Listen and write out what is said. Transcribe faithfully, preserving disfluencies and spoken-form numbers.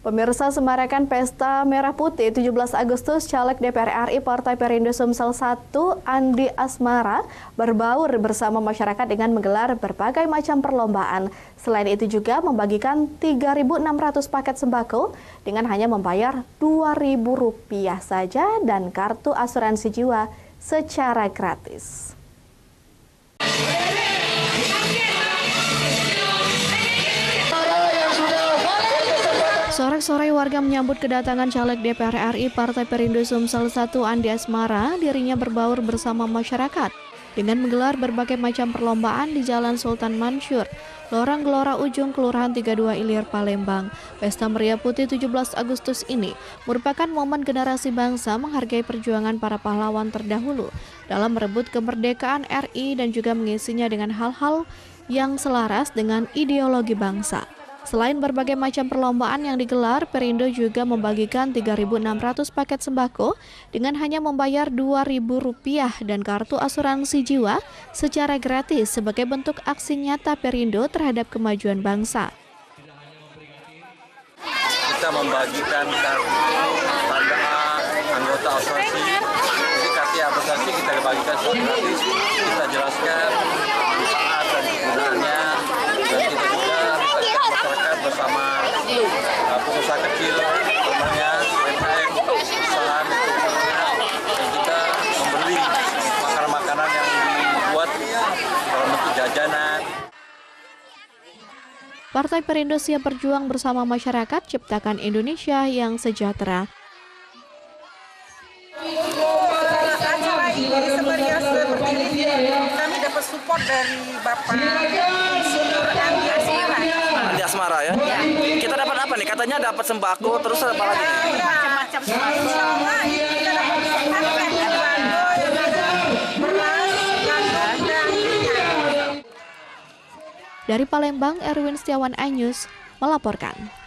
Pemirsa, semarakan Pesta Merah Putih tujuh belas Agustus, Caleg D P R R I Partai Perindo Sumsel satu Andi Asmara berbaur bersama masyarakat dengan menggelar berbagai macam perlombaan. Selain itu juga membagikan tiga ribu enam ratus paket sembako dengan hanya membayar dua ribu rupiah saja dan kartu asuransi jiwa secara gratis. Sorak-sorai warga menyambut kedatangan caleg D P R R I Partai Perindo Sumsel satu Andi Asmara. Dirinya berbaur bersama masyarakat dengan menggelar berbagai macam perlombaan di Jalan Sultan Mansur, Lorong Gelora Ujung, Kelurahan tiga puluh dua Ilir, Palembang. Pesta Merah Putih tujuh belas Agustus ini merupakan momen generasi bangsa menghargai perjuangan para pahlawan terdahulu dalam merebut kemerdekaan R I dan juga mengisinya dengan hal-hal yang selaras dengan ideologi bangsa. Selain berbagai macam perlombaan yang digelar, Perindo juga membagikan tiga ribu enam ratus paket sembako dengan hanya membayar dua ribu rupiah dan kartu asuransi jiwa secara gratis sebagai bentuk aksi nyata Perindo terhadap kemajuan bangsa. Kita membagikan kartu pada anggota asuransi, jadi kartu asuransi kita bagikan secara gratis, kita jelaskan manfaat dan kegunaannya, dan kita juga masyarakat bersama uh, pengusaha kecil, namanya U M K M, perusahaan, dan kita membeli makanan-makanan yang dibuat dalam bentuk jajanan. Partai Perindo siap berjuang bersama masyarakat, ciptakan Indonesia yang sejahtera. Acara ini semeriah seperti ini, kami dapat support dari Bapak Insinyur Andi Asmara. Andi Asmara ya? Ya. Kita dapat apa nih? Katanya dapat sembako, terus apa lagi? Ya, macam-macam sembako. Kita dapat paket sembako, beras, gandum, dan minyak. Dari Palembang, Erwin Setiawan iNews melaporkan.